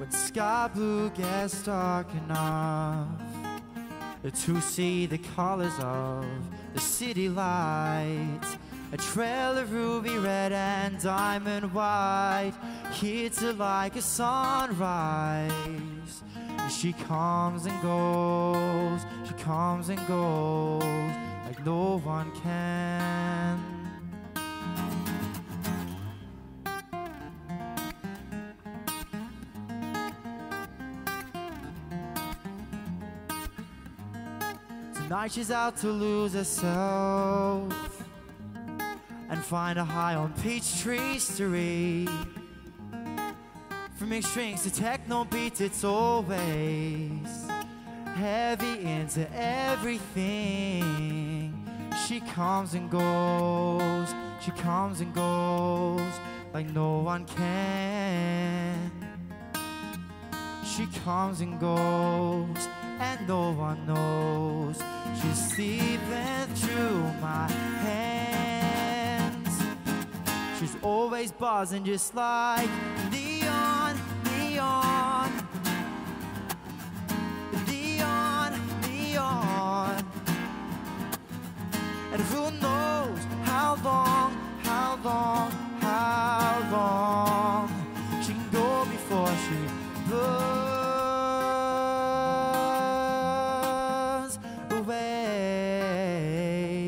when sky blue gets dark enough to see the colors of the city lights, a trail of ruby red and diamond white hits her like a sunrise. She comes and goes, she comes and goes like no one can. Tonight she's out to lose herself and find a high on Peachtree Street. From mixed strings to techno beats, it's always heavy into everything. She comes and goes, she comes and goes like no one can. She comes and goes and no one knows. She's sleeping through my hands. She's always buzzing just like neon, neon, neon, neon. And who knows how long, how long, how long she can go before she burns away.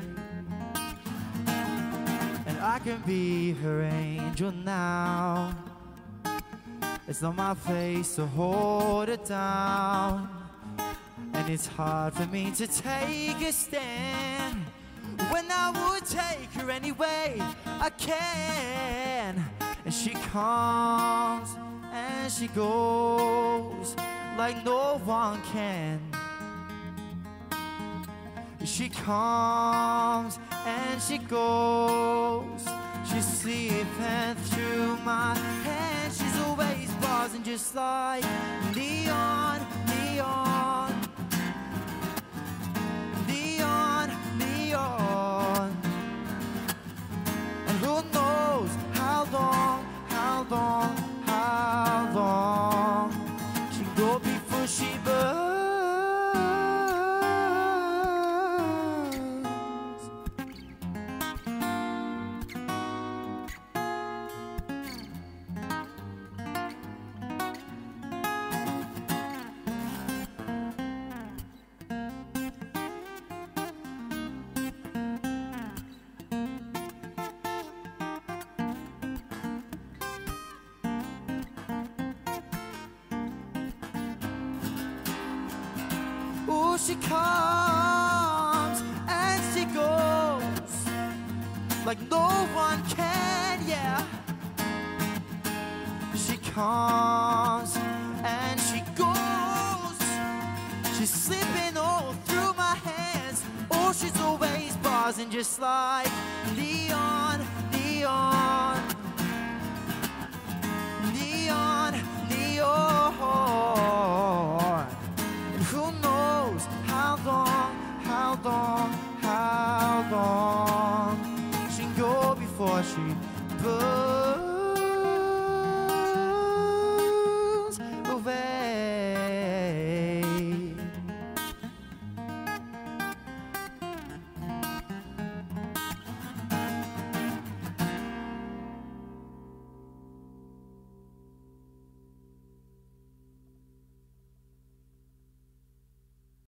And I can be her angel now. It's on my face to hold it down, and it's hard for me to take a stand when I would take her any way I can. And she comes and she goes like no one can. She comes and she goes. She's sleeping through my hands. She's always buzzing just like neon, neon, neon, neon. And who knows how long, how long, how long she can go before she burns. Oh, she comes and she goes like no one can, yeah. She comes and she goes. She's slipping all through my hands. Oh, she's always buzzing just like neon, neon, neon, neon. And who knows how long, how long